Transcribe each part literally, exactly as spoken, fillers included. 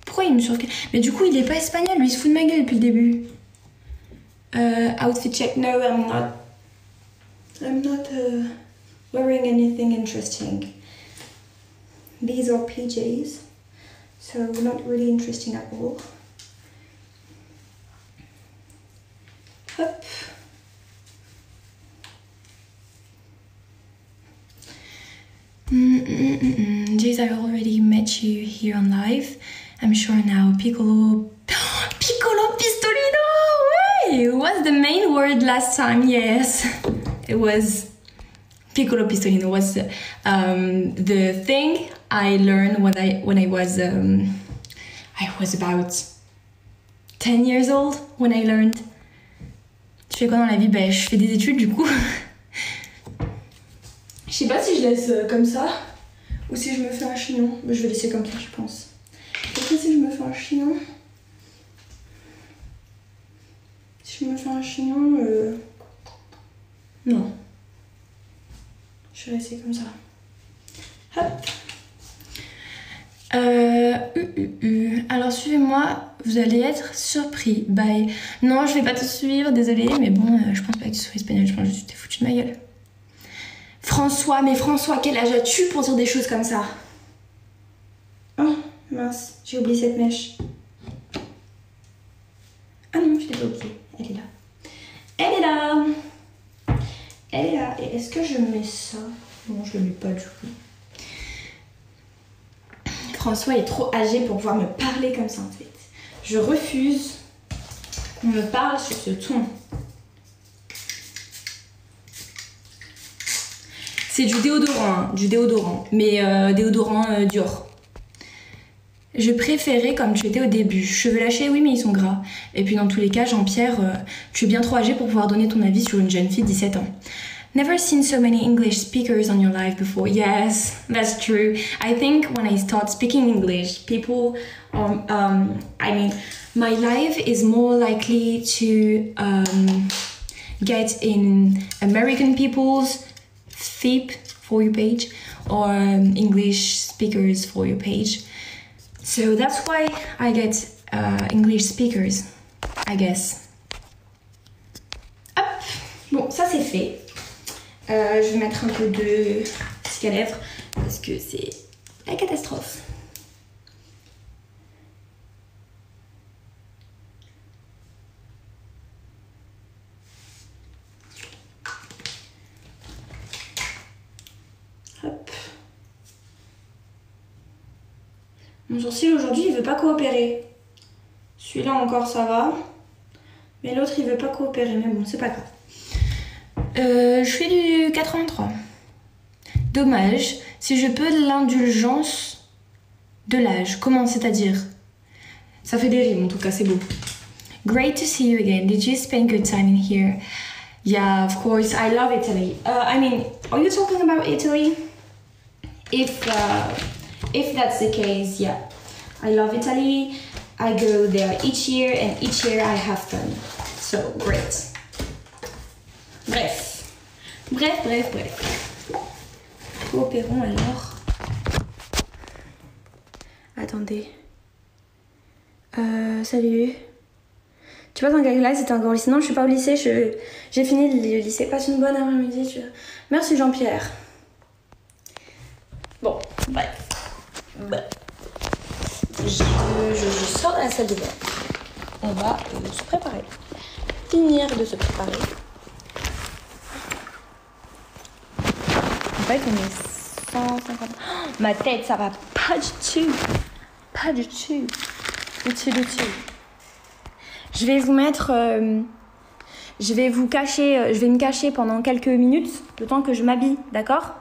Pourquoi il me surveille? Mais du coup, il est pas espagnol, lui, il se fout de ma gueule depuis le début. Uh, outfit check. No, I'm not. I'm not uh, wearing anything interesting. These are P Js, so not really interesting at all. Hop. Mm, mm, mm, mm. Jays, I already met you here on live. I'm sure now. Piccolo. Piccolo Pistolino! Hey! What's the main word last time? Yes. It was. Piccolo Pistolino was the, um, the thing I learned when I, when I was. Um, I was about ten years old when I learned. Je fais quoi dans la vie? Ben, je fais des études du coup. Je sais pas si je laisse comme ça ou si je me fais un chignon. Ben, je vais laisser comme ça, je pense. Après, si je me fais un chignon. Si je me fais un chignon. Euh... Non. Je vais laisser comme ça. Hop. Euh, uh, uh, uh. Alors suivez-moi, vous allez être surpris. Bye. Non, je vais pas te suivre, désolée, mais bon, euh, je pense pas que tu sois espagnol, je pense que tu t'es foutu de ma gueule. François, mais François, quel âge as-tu pour dire des choses comme ça? Oh, mince, j'ai oublié cette mèche. Ah non, je l'ai pas oubliée, elle est là. Elle est là. Elle est là. Et est-ce que je mets ça? Non, je le mets pas du coup. François est trop âgé pour pouvoir me parler comme ça en fait. Je refuse qu'on me parle sur ce ton. C'est du déodorant, hein, du déodorant, mais euh, déodorant euh, Dior. Je préférais comme tu étais au début. Cheveux lâchés, oui, mais ils sont gras. Et puis dans tous les cas, Jean-Pierre, euh, tu es bien trop âgé pour pouvoir donner ton avis sur une jeune fille de dix-sept ans. Never seen so many English speakers on your live before. Yes, that's true. I think when I start speaking English, people, um, um, I mean, my life is more likely to um, get in American people's F Y P for your page or um, English speakers for your page. So that's why I get uh, English speakers, I guess. Hop, bon, ça c'est fait. Euh, je vais mettre un peu de stick à lèvres parce que c'est la catastrophe. Hop. Mon sourcil aujourd'hui il veut pas coopérer. Celui-là encore ça va. Mais l'autre il veut pas coopérer. Mais bon, c'est pas grave. Euh, je fais du quatre-vingt-trois. Dommage. Si je peux de l'indulgence de l'âge. Comment c'est-à-dire? Ça fait des rimes en tout cas, c'est beau. Great to see you again. Did you spend good time in here? Yeah, of course. I love Italy. Uh, I mean, are you talking about Italy? If, uh, if that's the case, yeah. I love Italy. I go there each year and each year I have fun. So, great. Bref, bref, bref, bref. Coopérons alors. Attendez. Euh, salut. Tu passes en quelle classe? C'était encore au lycée? Non, je suis pas au lycée. Je, j'ai fini le lycée. Passe une bonne après-midi. Tu... Merci Jean-Pierre. Bon, bref. Bref. Je, je, je sors de la salle de bain. On va euh, se préparer. Finir de se préparer. En fait, on est cent cinquante. Oh, ma tête, ça va pas du tout. Pas du tout. Du tout, du tout. Je vais vous mettre... Euh, je vais vous cacher... Euh, je vais me cacher pendant quelques minutes, le temps que je m'habille, d'accord?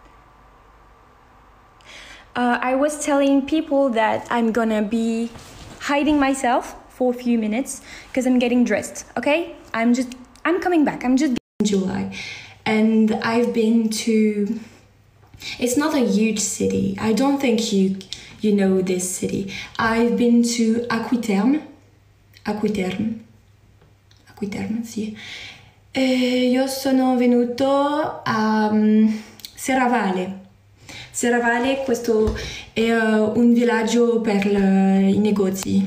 uh, I was telling people that I'm gonna be hiding myself for a few minutes because I'm getting dressed, okay? I'm just... I'm coming back. I'm just... In July. And I've been to, it's not a huge city. I don't think you you know this city. I've been to Aquiterme. Aquiterme. Aquiterme, sì. E io sono venuto a um, Serravalle. Serravalle, questo è uh, un villaggio per le, i negozi.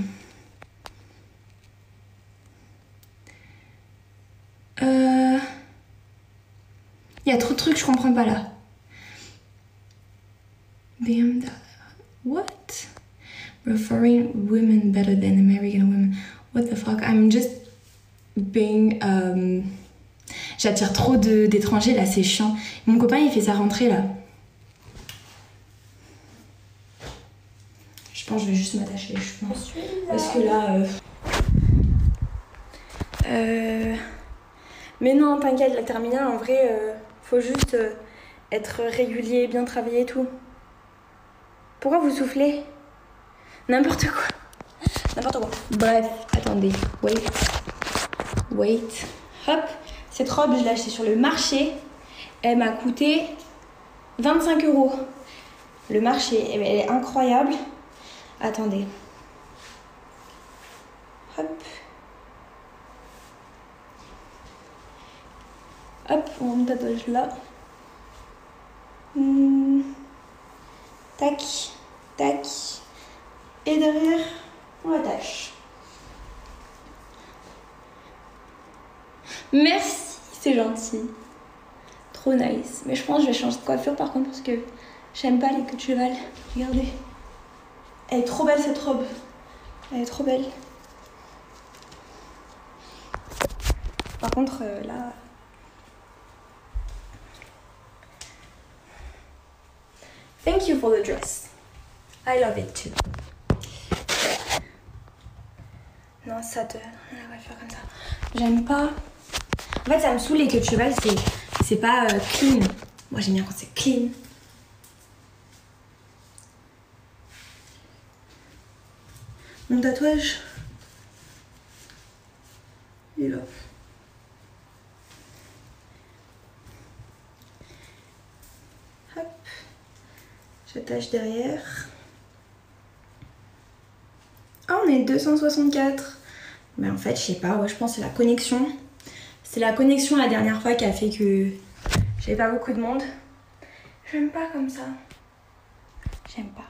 Euh... Il y a trop de trucs, je comprends pas là. B M W. What? Referring women better than American women. What the fuck? I'm just being. Um... J'attire trop d'étrangers là, c'est chiant. Mon copain il fait sa rentrée là. Je pense que je vais juste m'attacher les cheveux. Parce que là. Euh... Euh... Mais non, t'inquiète, la terminale en vrai, euh, faut juste euh, être régulier, bien travailler et tout. Pourquoi vous soufflez? N'importe quoi. N'importe quoi. Bref, attendez. Wait. Wait. Hop. Cette robe, je l'ai achetée sur le marché. Elle m'a coûté vingt-cinq euros. Le marché, elle est incroyable. Attendez. Hop. Hop, on tatouage là. Mmh. Tac, tac. Et derrière, on attache. Merci, c'est gentil. Trop nice. Mais je pense que je vais changer de coiffure par contre parce que j'aime pas les queues de cheval. Regardez. Elle est trop belle cette robe. Elle est trop belle. Par contre, euh, là... Thank you for the dress. I love it too. Non, ça te... On va faire comme ça. J'aime pas... En fait, ça me saoule les queues de cheval, c'est pas euh, clean. Moi, j'aime bien quand c'est clean. Mon tatouage, il est là. Hop. J'attache derrière. Ah, on est deux cent soixante-quatre. Mais en fait, je sais pas, ouais, je pense que c'est la connexion. C'est la connexion la dernière fois qui a fait que j'avais pas beaucoup de monde. J'aime pas comme ça. J'aime pas.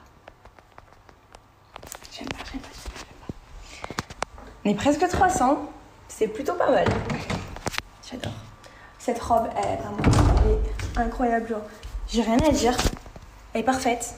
J'aime pas, j'aime pas, j'aime pas. On est presque trois cents. C'est plutôt pas mal. J'adore. Cette robe, elle est vraiment elle est incroyable. Genre, j'ai rien à dire. Elle est parfaite.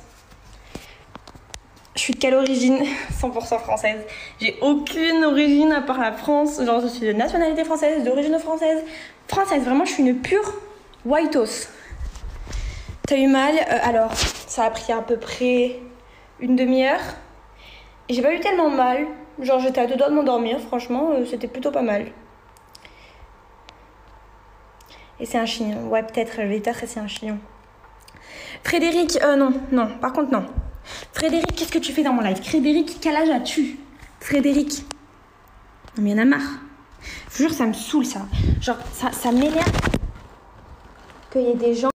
Je suis de quelle origine? cent pour cent française. J'ai aucune origine à part la France. Genre, je suis de nationalité française, d'origine française. Française, vraiment, je suis une pure whiteos. T'as eu mal? euh, Alors, ça a pris à peu près une demi-heure. Et j'ai pas eu tellement mal. Genre, j'étais à deux doigts de m'endormir. Franchement, euh, c'était plutôt pas mal. Et c'est un chignon. Ouais, peut-être, je vais peut-être que c'est un chignon. Frédéric, euh, non, non, par contre, non. Frédéric, qu'est-ce que tu fais dans mon live? Frédéric, quel âge as-tu? Frédéric. Non mais il y en a marre. Je vous jure, ça me saoule ça. Genre, ça, ça m'énerve qu'il y ait des gens